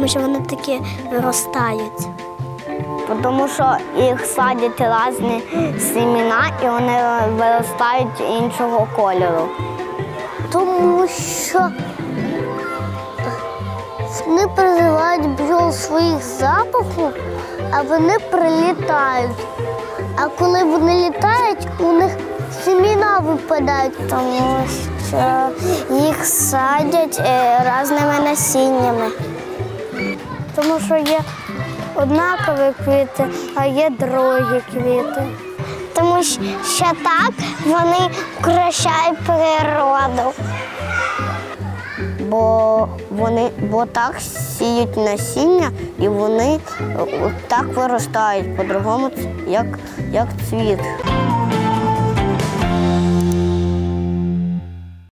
що вони такі виростають? Тому що їх садять різні семена і вони виростають іншого кольору. Тому що вони призивають бджіл своїх запахів, а вони прилітають. А коли вони літають, у них семена випадають, тому що їх садять різними насіннями. Тому що є однакові квіти, а є другі квіти. Тому що так вони покращають природу. Бо так сіють насіння і вони так виростають по-другому, як цвіт.